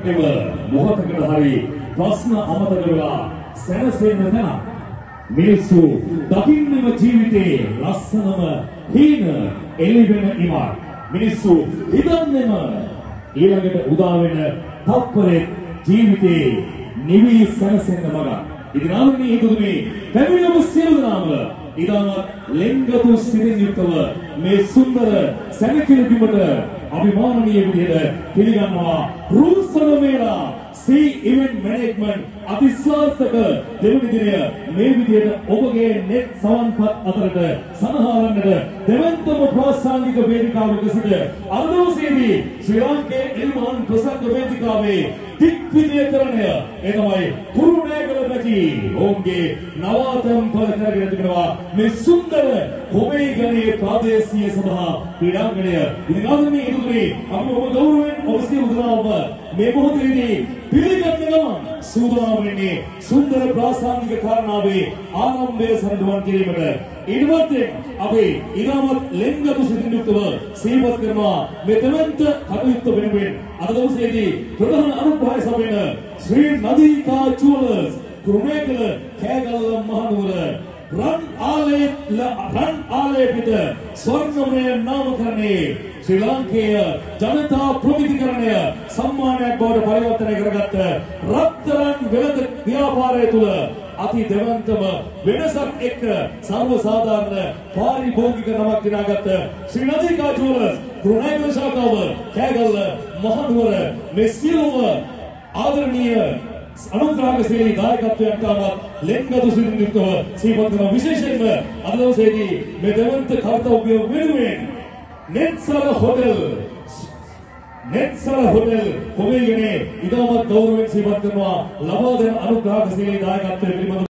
එම මොහොතකට හරි ප්‍රශ්න අමතක වෙලා සැනසෙන්න තැන මිනිස්සු දකින්නම ජීවිතේ ලස්සනම හීන එළිවෙන ඉමක් මිනිස්සු හිතන්නේම ඊළඟට උදා වෙන තත්පරේ ජීවිතේ නිවි සැනසෙන්න මග ඉතින් ආන්නේ හිතුනේ පැමිණියම සියලු නාම ඉදාමත් ලෙන්ගතු සිරින් යුක්තව මේ සුන්දර සැනකෙළි බිමට අභිමානනීය විදිහට පිළිගන්නවා රූසන වේලා සී ඉවෙන්ට් මැනේජ්මන්ට් අතිස්වාර්ථක දෙවනි දිනය මේ විදිහට ඔබගේ නෙට් සවන්පත් අතරට සමහරන්නට දෙවන්තම ප්‍රාසංගික වේදිකාවක සිට අරදෝසේදී ශ්‍රී ලංකේ එල්මහන් ප්‍රසංග වේදිකාවේ දිග්විජයකරණය ඒ තමයි කුරුණෑගල රජී ඔවුන්ගේ නවාතම් පල කරගෙන තිබෙනවා මේ සුන්දර කොමේ ගණයේ ප්‍රාදේශීය සභා ක්‍රීඩාංගණය ඉතින් ආදරණීය හිතුනේ අපි ඔබ ගෞරවයෙන් ඔබ සියලු දෙනාම මේ මොහොතේදී පිළිගන්න ගමන් සූදානම් වෙන්නේ සුන්දර ප්‍රාසංගික කාරණාවේ ආරම්භය සරදවන් කිරීමට ඊළඟට අපි ඊළමත් ලෙන්ගතු සිතින් යුක්තව සීමත් කරනවා මේ දෙවන්ත කටයුත්ත වෙනුවෙන් අද දවසේදී ප්‍රධාන අනුග්‍රහය සපයන ශ්‍රී නදීකා ජුවලර්ස් කුරුණෑගල කෑගල්ල මහනුවර රන් ආලේ පිට ස්වර්ණමය නාමකරණයේ ශ්‍රී ලාංකේය ජනතා ප්‍රතිකරණය සම්මානයක් බවට පරිවර්තනය කරගත්ත රත්තරන් වෙළඳ ව්‍යාපාරය තුළ අති දෙවන්තම වෙනසක් එක්ක සර්ව සාධාරණ පාරිභෝගික නමක් දිනාගත්ත ශ්‍රී නදීකා ජුවලර්ස් කුරුණෑගල ශාඛාව කෑගල්ල මහනුවර මේ සියලුම ආදරණීය අනුග්‍රහශීලී දායකත්වයන් කාමත් ලෙන්ගතු සිරින් යුක්තව සීපත් කරන විශේෂයෙන්ම අද දවසේදී මේ දෙවන්ත කර්තව්‍ය වෙනුවෙන් නෙත්සල හොටෙල් කොමේගනේ ඉදමත් ගෞරවයෙන් සීපත් කරනවා ලබා දෙන අනුග්‍රහශීලී දායකත්වය පිළිබඳව